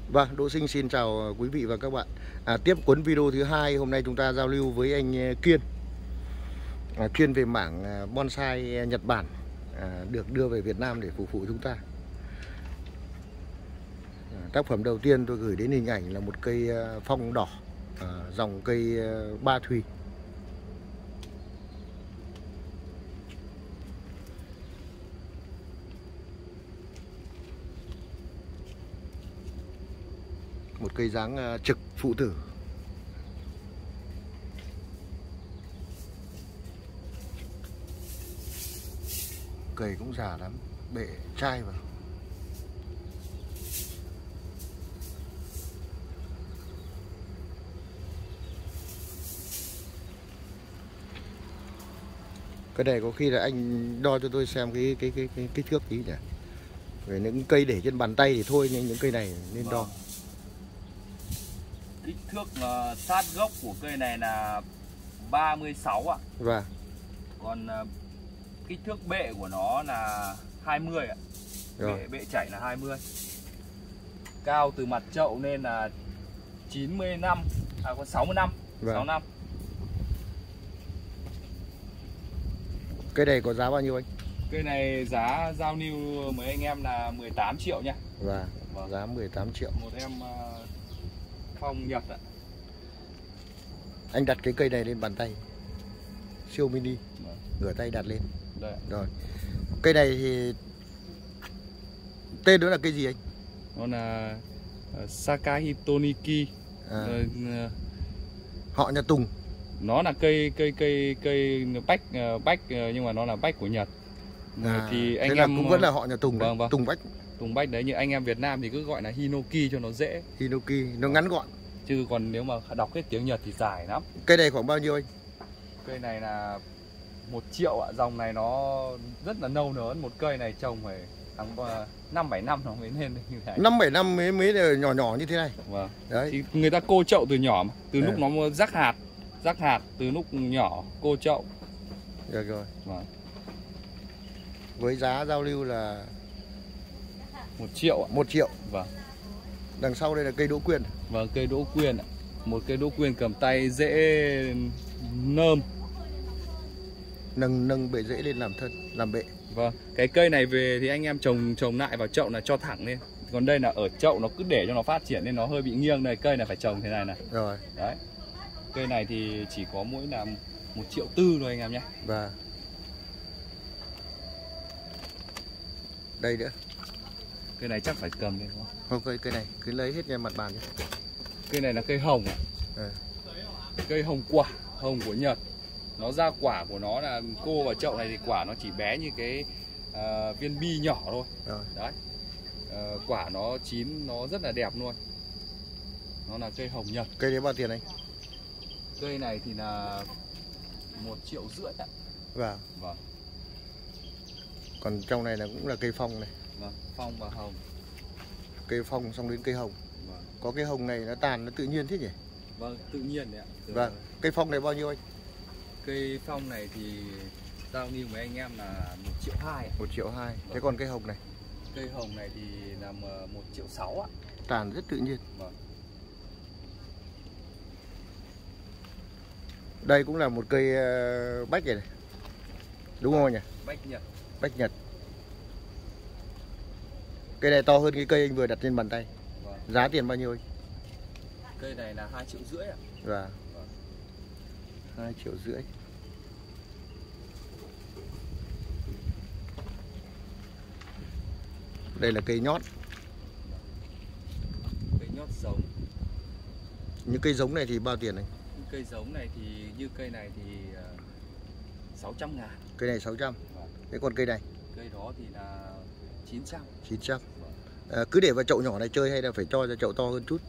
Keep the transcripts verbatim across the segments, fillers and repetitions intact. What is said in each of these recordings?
Vâng, Đỗ Sinh xin chào quý vị và các bạn. À, tiếp cuốn video thứ hai, hôm nay chúng ta giao lưu với anh Kiên. À, chuyên về mảng bonsai Nhật Bản, à, được đưa về Việt Nam để phục vụ chúng ta. À, tác phẩm đầu tiên tôi gửi đến hình ảnh là một cây phong đỏ, à, dòng cây ba thùy. Một cây dáng trực phụ tử. Cây cũng già lắm, bệ chai vào. Cái này có khi là anh đo cho tôi xem cái cái cái cái kích thước tí nhỉ. Về những cây để trên bàn tay thì thôi, nhưng những cây này nên vâng. đo. Kích thước uh, sát gốc của cây này là ba mươi sáu ạ. Vâng. Còn uh, kích thước bệ của nó là hai mươi ạ. Rồi. Bệ, bệ chảy là hai mươi. Cao từ mặt chậu nên là chín mươi lăm, à còn sáu mươi lăm, vâng. sáu mươi lăm. Cây này có giá bao nhiêu anh? Cây này giá giao lưu mấy anh em là mười tám triệu nha. Vâng, vâng. Giá mười tám triệu. Một em uh, phong Nhật ạ. Anh đặt cái cây này lên bàn tay, siêu mini, vâng. Ngửa tay đặt lên. Đây. Rồi. Cây này thì tên đó là cây gì anh? Nó là uh, Sakahito-niki. À. Uh, Họ nhà Tùng. Nó là cây cây cây cây bách uh, bách uh, nhưng mà nó là bách của Nhật. À, thì anh thế em là cũng vẫn là họ nhà Tùng. Vâng, vâng. Tùng bách. Tùng bách đấy, như anh em Việt Nam thì cứ gọi là Hinoki cho nó dễ. Hinoki nó ngắn gọn. Chứ còn nếu mà đọc hết tiếng Nhật thì dài lắm. Cây này khoảng bao nhiêu anh? Cây này là một triệu ạ. Dòng này nó rất là nâu nớn. Một cây này trồng phải tháng năm bảy năm nó mới lên như thế này. năm bảy năm mới mới là nhỏ nhỏ như thế này. Vâng. Đấy. Thì người ta cô chậu từ nhỏ mà. Từ à. lúc nó rắc hạt. Rắc hạt từ lúc nhỏ cô chậu. Được rồi. Vâng. Với giá giao lưu là một triệu ạ. Một triệu. Vâng. Đằng sau đây là cây đỗ quyên. Vâng, cây đỗ quyên ạ. Một cây đỗ quyên cầm tay dễ nơm. Nâng nâng bệ rễ lên làm thân, làm bệ. Vâng, cái cây này về thì anh em trồng trồng lại vào chậu là cho thẳng lên. Còn đây là ở chậu nó cứ để cho nó phát triển nên nó hơi bị nghiêng đây. Cây này phải trồng thế này này. Rồi. Đấy. Cây này thì chỉ có mỗi là một triệu tư thôi anh em nhé. Và đây nữa. Cây này chắc phải cầm lên không? Không, cây cây này cứ lấy hết ra mặt bàn đi. Cây này là cây hồng ạ. À. Cây hồng quả, hồng của Nhật. Nó ra quả của nó là cô vào chậu này thì quả nó chỉ bé như cái uh, viên bi nhỏ thôi. Rồi. Đấy. Uh, quả nó chín nó rất là đẹp luôn. Nó là cây hồng Nhật. Cây đấy bao tiền anh? Cây này thì là một triệu rưỡi ạ. Vâng. Vâng. Còn trong này là cũng là cây phong này. Vâng, phong và hồng. Cây phong xong đến cây hồng. Vâng. Có cái hồng này nó tàn nó tự nhiên thế nhỉ? Vâng, tự nhiên đấy ạ. Từ... Vâng. Cây phong này bao nhiêu anh? Cây phong này thì giao lưu với anh em là một triệu hai. Một triệu hai. Vâng. Thế còn cây hồng này? Cây hồng này thì là một triệu sáu ạ. Tàn rất tự nhiên. Vâng. Đây cũng là một cây bách này, này. Đúng không nhỉ? Bách Nhật. Bách Nhật. Cây này to hơn cái cây anh vừa đặt trên bàn tay. Vâng. Giá tiền bao nhiêu anh? Cây này là hai triệu rưỡi ạ. Vâng. Vâng. hai triệu rưỡi. Đây là cây nhót. Cây nhót giống. Những cây giống này thì bao tiền anh? Những cây giống này thì như cây này thì sáu trăm ngàn. Cây này sáu trăm. Vâng. Thế còn cây này? Cây đó thì là chín trăm. chín trăm. Vâng. À, cứ để vào chậu nhỏ này chơi hay là phải cho ra chậu to hơn chút?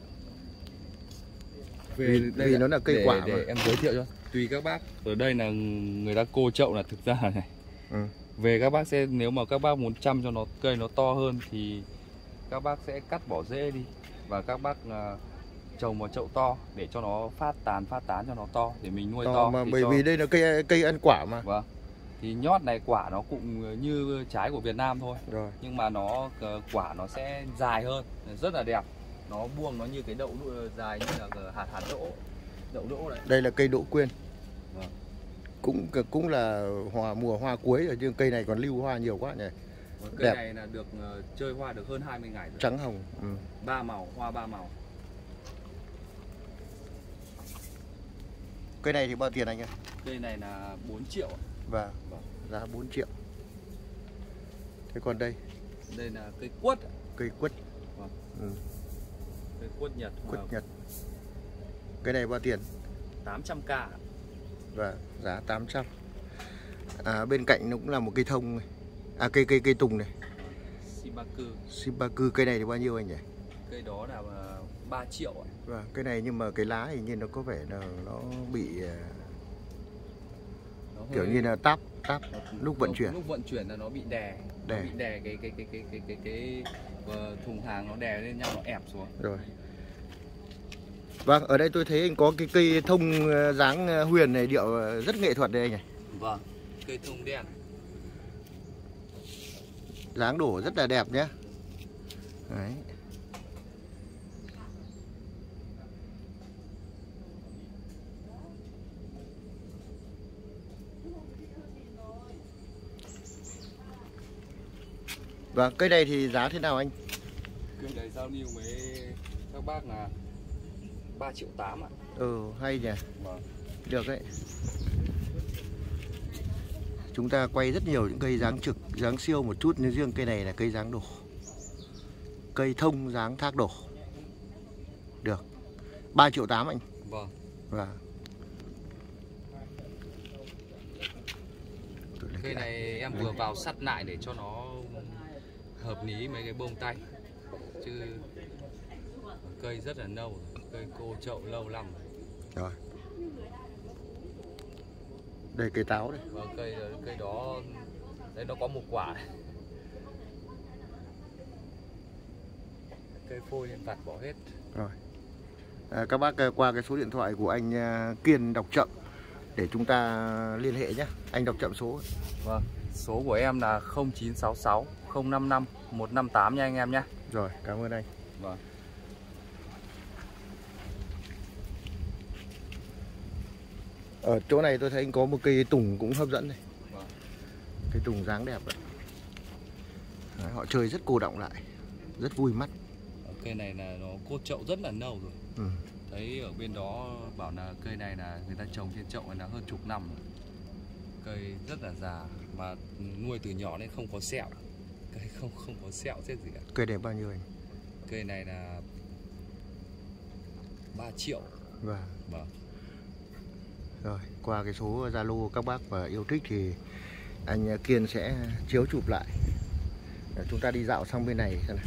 Về vì đây vì là, nó là cây để, quả để mà. em giới thiệu cho. Tùy các bác. Ở đây là người ta cô chậu là thực ra này. Ừ. Về các bác sẽ, nếu mà các bác muốn chăm cho nó cây nó to hơn thì các bác sẽ cắt bỏ rễ đi và các bác uh, trồng vào chậu to để cho nó phát tán phát tán cho nó to để mình nuôi to, to mà bởi cho... vì đây là cây cây ăn quả mà. Vâng. Thì nhót này quả nó cũng như trái của Việt Nam thôi. Rồi. Nhưng mà nó quả nó sẽ dài hơn, rất là đẹp. Nó buông nó như cái đậu dài như là hạt hạt đỗ. Đậu đỗ đấy. Đây là cây đỗ quyên. Vâng. Cũng cũng là hoa mùa hoa cuối rồi, nhưng cây này còn lưu hoa nhiều quá nhỉ. Vâng, cây đẹp. này là được uh, chơi hoa được hơn hai mươi ngày rồi. Trắng hồng. Ừ. Ba màu, hoa ba màu. Cây này thì bao tiền anh ơi? Cây này là bốn triệu. Và vâng. Giá bốn triệu. Thế còn đây? Đây là cây quất. Cây quất. Vâng. Ừ. Cây quất Nhật. Quất Nhật. Cái này bao tiền? tám trăm k. Và giá tám trăm. À, bên cạnh nó cũng là một cây thông này. À, cây cây cây tùng này. Shibaku. Shibaku, cây này thì bao nhiêu anh nhỉ? Cây đó là ba triệu. Và cái này nhưng mà cái lá hình như nó có vẻ là nó bị nó kiểu hơi... như là táp táp nó, lúc vận chuyển. Lúc vận chuyển là nó bị đè, đè. Nó bị đè cái cái cái cái cái cái cái, cái thùng hàng nó đè lên nhau, nó ép xuống. Rồi. Vâng, ở đây tôi thấy anh có cái cây thông dáng huyền này, điệu rất nghệ thuật đây anh này. Vâng, cây thông đen. Dáng đổ rất là đẹp nhé. Đấy. Vâng, cây này thì giá thế nào anh? Cây này giao lưu với các bác là ba triệu tám ạ. Ừ, hay nhỉ. Vâng. Được đấy. Chúng ta quay rất nhiều những cây dáng trực, dáng siêu một chút, nhưng riêng cây này là cây dáng đổ. Cây thông dáng thác đổ. Được. ba triệu tám anh. Vâng. Vâng. Cây này em vừa vào sắt lại để cho nó hợp lý mấy cái bông tay. Chứ cây rất là lâu rồi. Cây cô chậu lâu lắm rồi. Đây cây táo đây. Vâng, cây cây đó đấy, nó có một quả này. Cây phôi nên vặt bỏ hết. Rồi. À, các bác qua cái số điện thoại của anh Kiên đọc chậm để chúng ta liên hệ nhé. Anh đọc chậm số. Vâng, số của em là không chín sáu sáu không năm năm một năm tám nha anh em nhé. Rồi, cảm ơn anh. Vâng. Ở chỗ này tôi thấy anh có một cây tùng cũng hấp dẫn này. Vâng. Cây tùng dáng đẹp vậy. Đấy, họ chơi rất cô đọng lại, rất vui mắt. Cây này là nó cốt chậu rất là lâu rồi. Ừ. Thấy ở bên đó bảo là cây này là người ta trồng trên chậu này là hơn chục năm rồi. Cây rất là già mà nuôi từ nhỏ nên không có sẹo. Cây không không có sẹo chết gì cả. Cây này bao nhiêu anh? Cây này là ba triệu. Vâng. Vâng. Rồi, qua cái số Zalo các bác và yêu thích thì anh Kiên sẽ chiếu chụp lại. Để chúng ta đi dạo sang bên này xem nào.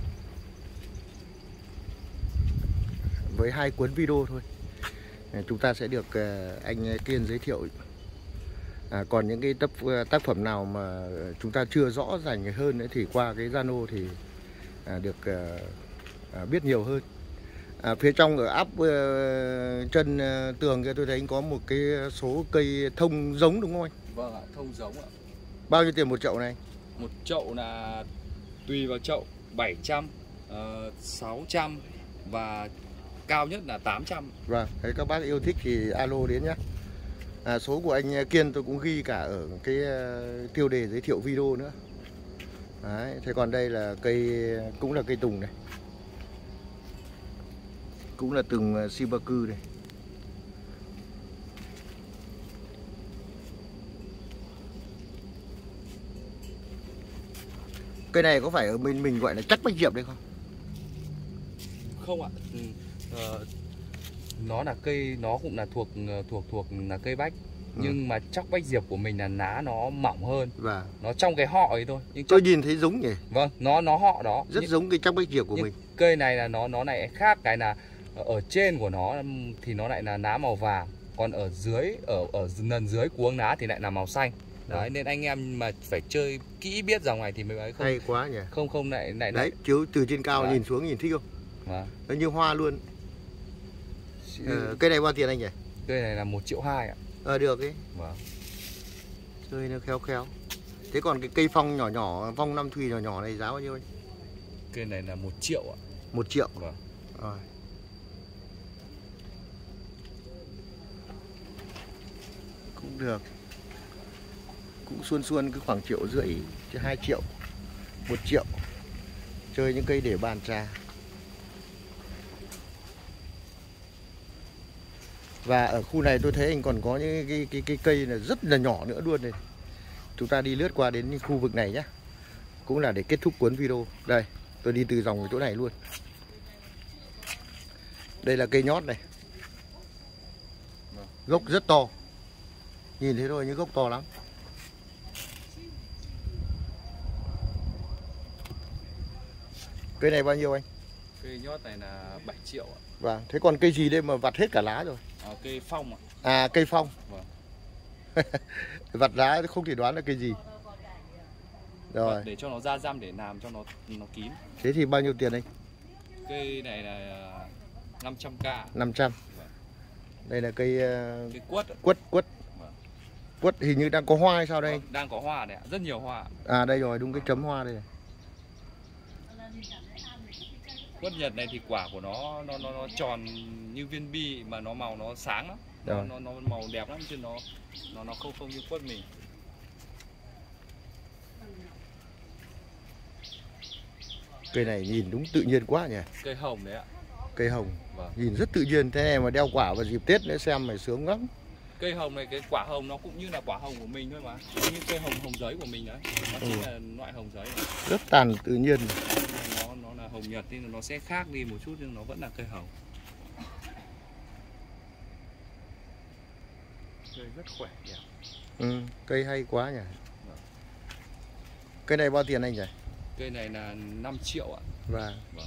Với hai cuốn video thôi chúng ta sẽ được anh Kiên giới thiệu. À, còn những cái tác, tác phẩm nào mà chúng ta chưa rõ ràng hơn nữa thì qua cái Zalo thì à, được à, biết nhiều hơn. À, phía trong ở áp uh, chân uh, tường kia tôi thấy anh có một cái số cây thông giống đúng không anh? Vâng ạ, thông giống ạ. Bao nhiêu tiền một chậu này? Một chậu là tùy vào chậu bảy trăm, uh, sáu trăm và cao nhất là tám trăm. Vâng, thấy các bác yêu thích thì alo đến nhé. À, số của anh Kiên tôi cũng ghi cả ở cái uh, tiêu đề giới thiệu video nữa. Đấy, thế còn đây là cây, cũng là cây tùng này. Cũng là từng Shibaku này. Cây này có phải ở bên mình gọi là chắc bách diệp đây không? Không ạ. Ừ. Ờ, nó là cây, nó cũng là thuộc thuộc thuộc là cây bách. Ừ. Nhưng mà chắc bách diệp của mình là lá nó mỏng hơn. Và nó trong cái họ ấy thôi. Nhưng tôi chắc... nhìn thấy giống nhỉ? Vâng, nó nó họ đó. Rất nhưng... giống cái chắc bách diệp của nhưng mình. Cây này là nó nó lại khác, cái là ở trên của nó thì nó lại là lá màu vàng, còn ở dưới ở ở nần dưới cuống lá thì lại là màu xanh. Đấy, đấy nên anh em mà phải chơi kỹ biết dòng này thì mới ấy không. Hay quá nhỉ. Không không lại lại đấy, chiếu từ trên cao đấy. Nhìn xuống nhìn thích không? Vâng. Nó như hoa luôn. Ờ, cây này bao tiền anh nhỉ? Cây này là một triệu hai ạ. Ờ được ấy. Vâng. Chơi nó khéo khéo. Thế còn cái cây phong nhỏ nhỏ, phong Nam Thùy nhỏ nhỏ này giá bao nhiêu anh? Cây này là một triệu ạ. Một triệu. Vâng. Rồi. Cũng được. Cũng xuân xuân cứ khoảng triệu rưỡi chứ hai triệu, một triệu. Chơi những cây để bàn trà. Và ở khu này tôi thấy anh còn có những cái, cái, cái cây là rất là nhỏ nữa luôn này. Chúng ta đi lướt qua đến khu vực này nhé. Cũng là để kết thúc cuốn video. Đây, tôi đi từ dòng chỗ này luôn. Đây là cây nhót này. Gốc rất to. Nhìn thấy thôi nhưng gốc to lắm. Cây này bao nhiêu anh? Cây nhót này là bảy triệu ạ. Vâng, thế còn cây gì đây mà vặt hết cả lá rồi? À, cây phong ạ. À, cây phong. Vâng. Vặt lá không thể đoán là cây gì. Rồi. Vâng, để cho nó ra răm để làm cho nó nó kín. Thế thì bao nhiêu tiền anh? Cây này là năm trăm k. năm trăm. Vâng. Đây là cây cây quất. Quất, quất. Vâng. Quất hình như đang có hoa hay sao đây? Vâng, đang có hoa đấy ạ, rất nhiều hoa. À đây rồi, đúng cái chấm hoa đây này. Quất Nhật này thì quả của nó nó nó, nó tròn như viên bi mà nó màu nó sáng lắm. Nó, nó nó màu đẹp lắm chứ nó nó nó không không như quất mình. Cây này nhìn đúng tự nhiên quá nhỉ. Cây hồng đấy ạ. Cây hồng. Vâng. Nhìn rất tự nhiên, thế này mà đeo quả vào dịp Tết nữa xem mày sướng lắm. Cây hồng này, cái quả hồng nó cũng như là quả hồng của mình thôi mà. Như cây hồng hồng giấy của mình đấy. Nó ừ. chính là loại hồng giấy này. Rất tàn tự nhiên. Nó nó là hồng Nhật nên nó sẽ khác đi một chút nhưng nó vẫn là cây hồng. Cây rất khỏe đẹp. Ừ, cây hay quá nhỉ. Vâng. Cây này bao tiền anh nhỉ? Cây này là năm triệu ạ. Vâng. Vâng.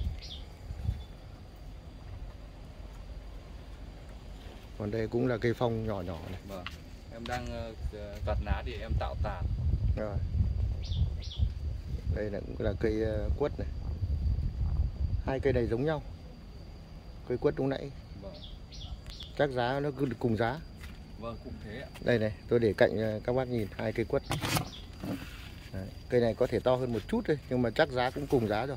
Còn đây cũng là cây phong nhỏ nhỏ này. Vâng. Em đang uh, vặt lá thì em tạo tàn. Rồi. Đây là cũng là cây uh, quất này. Hai cây này giống nhau. Cây quất lúc nãy. Vâng. Chắc giá nó cứ cùng giá. Vâng, cũng thế ạ. Đây này, tôi để cạnh các bác nhìn hai cây quất. Đấy, cây này có thể to hơn một chút thôi, nhưng mà chắc giá cũng cùng giá rồi.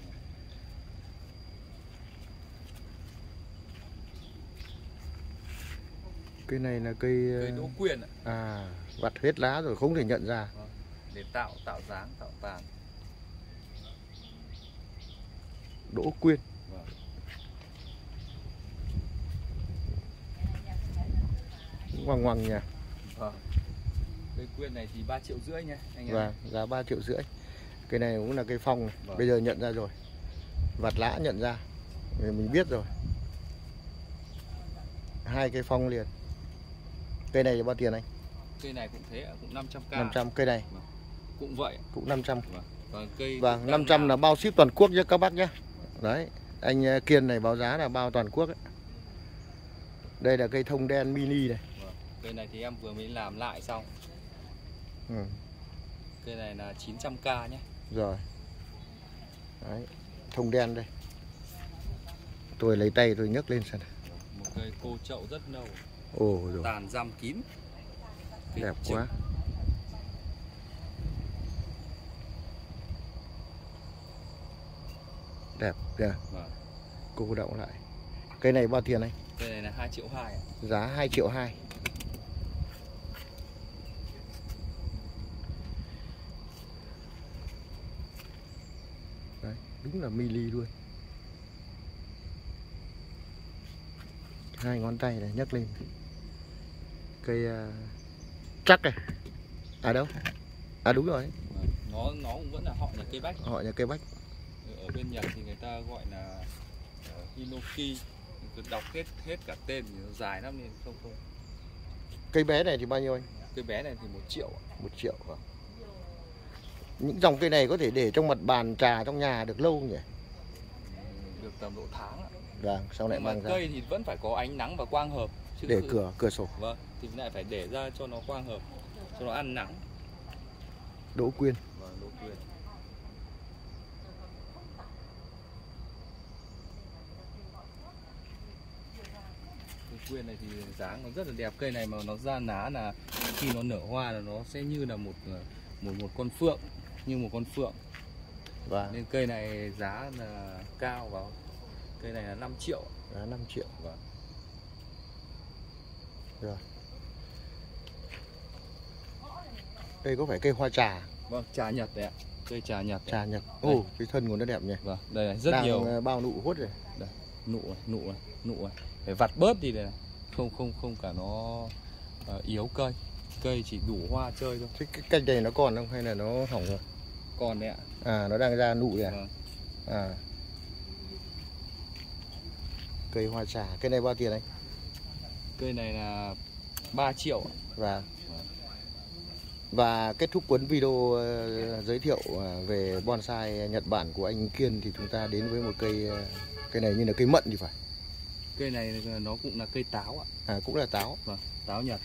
Cây này là cây cây đỗ quyên ạ. À, vặt hết lá rồi không thể nhận ra. Vâng. Để tạo tạo dáng, tạo tàn. Đỗ quyên. Vâng. Ngoằng ngoằng nhỉ. Vâng. Cây quyên này thì ba triệu rưỡi nha anh em. Vâng, giá ba triệu rưỡi. Cây này cũng là cây phong này. Vâng. Bây giờ nhận ra rồi. Vặt lá nhận ra. Mình biết rồi. Hai cây phong liền. Cây này bao tiền anh? Cây này cũng thế, cũng năm trăm k. năm trăm. Cây này Vâng. Cũng vậy. cũng năm trăm. Vâng. Vâng, cây Vâng, năm trăm là bao ship toàn quốc nhé các bác nhé. Đấy, anh Kiên này báo giá là bao toàn quốc ấy. Đây là cây thông đen mini này. Vâng. Cây này thì em vừa mới làm lại xong. Ừ. Cây này là chín trăm k nhé. Rồi. Đấy, thông đen đây. Tôi lấy tay tôi nhấc lên xem. Một cây cô chậu rất nâu. Ồ rồi. Tàn răm kín. Cây Đẹp chừng. quá. Đẹp kìa. Vâng. Cô đậu lại. Cây này bao tiền anh? Cây này là hai triệu hai. Giá hai triệu hai. Đấy, đúng là mili luôn. Hai ngón tay này nhấc lên. Cây uh, chắc này. À đâu? À đúng rồi. Vâng. Nó nó cũng vẫn là họ nhà cây bách. Họ nhà cây bách. Ở bên Nhật thì người ta gọi là uh, Hinoki. Cứ đọc hết hết cả tên thì nó dài lắm nên không không. Cây bé này thì bao nhiêu anh? Cây bé này thì một triệu. Một triệu. Vâng. Những dòng cây này có thể để trong mặt bàn trà trong nhà được lâu không nhỉ? Được tầm độ tháng. Vâng, sau này nhưng mà mang ra. cây thì vẫn phải có ánh nắng và quang hợp. Chứ Để cứ... cửa cửa sổ. Vâng, thì lại phải để ra cho nó quang hợp, cho nó ăn nắng. Đỗ quyên. Vâng, đỗ quyên. Cây quyên này thì dáng nó rất là đẹp. Cây này mà nó ra lá là khi nó nở hoa là nó sẽ như là một một một con phượng, như một con phượng. Vâng. Nên cây này giá là cao và Cây này là năm triệu. Giá năm triệu. Vâng. Rồi. Đây có phải cây hoa trà? Vâng, trà Nhật đấy ạ. Cây trà Nhật. Trà Nhật. Ồ, oh, cái thân của nó đẹp nhỉ. Vâng, đây này rất đang nhiều bao nụ hút rồi. Đây, nụ này, nụ này, nụ này. Phải vặt bớt đi đây này. Không không không cả nó uh, yếu cây. Cây chỉ đủ hoa chơi thôi. Thế cái cành này nó còn không hay là nó hỏng rồi? Còn đấy ạ. À, nó đang ra nụ rồi à? Vâng. À. Cây hoa trà, cây này bao tiền anh? Cây này là ba triệu. Và Và kết thúc cuốn video uh, giới thiệu uh, về bonsai Nhật Bản của anh Kiên thì chúng ta đến với một cây uh, cây này như là cây mận thì phải. Cây này nó cũng là cây táo ạ. À, cũng là táo. Vâng, táo Nhật.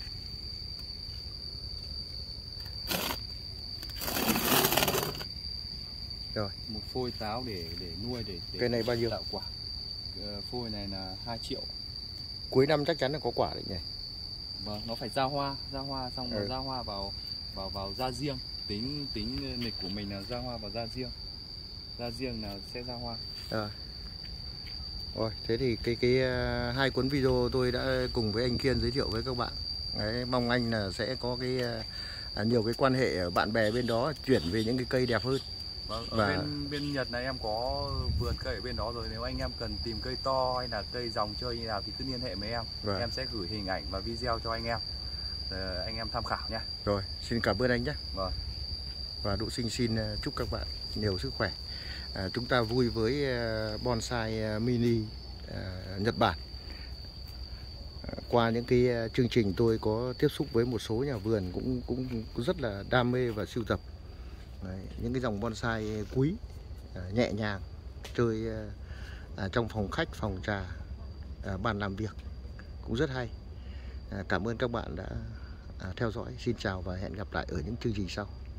Rồi, một phôi táo để để nuôi để, để cây này bao nhiêu? Tạo quả. Uh, phôi này là hai triệu. Cuối năm chắc chắn là có quả đấy nhỉ. Vâng, nó phải ra hoa, ra hoa xong rồi ừ. ra hoa vào vào vào ra riêng. Tính tính lịch của mình là ra hoa vào ra riêng. Ra riêng là sẽ ra hoa. À. Rồi, thế thì cái cái uh, hai cuốn video tôi đã cùng với anh Kiên giới thiệu với các bạn. Đấy, mong anh là sẽ có cái uh, nhiều cái quan hệ ở bạn bè bên đó chuyển về những cái cây đẹp hơn. Vâng, ở Và... bên bên Nhật này em có vườn cây ở bên đó rồi. Nếu anh em cần tìm cây to hay là cây dòng chơi như nào thì cứ liên hệ với em. Vâng. Em sẽ gửi hình ảnh và video cho anh em. Để anh em tham khảo nha. Rồi, xin cảm ơn anh nhé. Vâng. Và Độ Sinh xin chúc các bạn nhiều sức khỏe. À, chúng ta vui với bonsai mini à, Nhật Bản. À, qua những cái chương trình tôi có tiếp xúc với một số nhà vườn cũng cũng, cũng rất là đam mê và sưu tập. Đấy, những cái dòng bonsai quý, à, nhẹ nhàng, chơi à, trong phòng khách, phòng trà, à, bàn làm việc cũng rất hay. À, cảm ơn các bạn đã à, theo dõi. Xin chào và hẹn gặp lại ở những chương trình sau.